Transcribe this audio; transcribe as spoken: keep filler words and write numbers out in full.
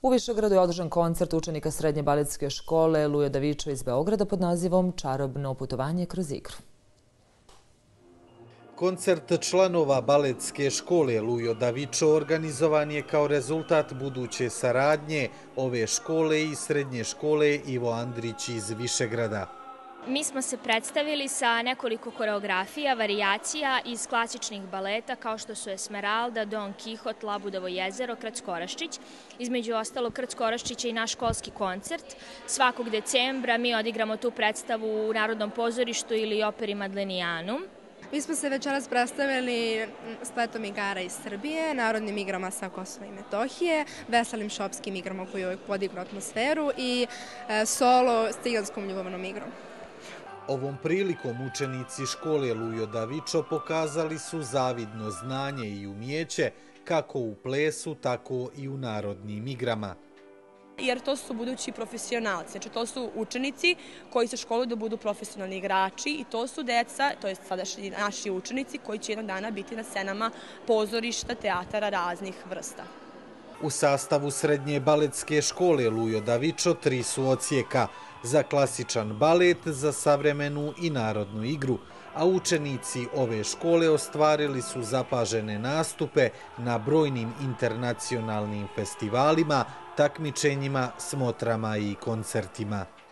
U Višegradu je održan koncert učenika srednje baletske škole Lujo Davičo iz Beograda pod nazivom Čarobno putovanje kroz igru. Koncert članova baletske škole Lujo Davičo organizovan je kao rezultat buduće saradnje ove škole i srednje škole Ivo Andrić iz Višegrada. Mi smo se predstavili sa nekoliko koreografija, varijacija iz klasičnih baleta kao što su Esmeralda, Don Kihot, Labudovo jezero, Krc-Koraščić. Između ostalo, Krc-Koraščić je i naš školski koncert. Svakog decembra mi odigramo tu predstavu u Narodnom pozorištu ili operi Madlenijanum. Mi smo se večeras predstavili spletom igara iz Srbije, narodnim igrama sa Kosova i Metohije, veselim šopskim igrama koji uvijek podignu atmosferu i solo s ciganskom ljubavnom igrom. Ovom prilikom učenici škole Lujo Davičo pokazali su zavidno znanje i umjeće kako u plesu, tako i u narodnim igrama. Jer to su budući profesionalci, znači to su učenici koji se školuju da budu profesionalni igrači i to su deca, to je sadašnji naši učenici koji će jednog dana biti na scenama pozorišta, teatara raznih vrsta. U sastavu srednje baletske škole Lujo Davičo tri su odsjeka za klasičan balet, za savremenu i narodnu igru, a učenici ove škole ostvarili su zapažene nastupe na brojnim internacionalnim festivalima, takmičenjima, smotrama i koncertima.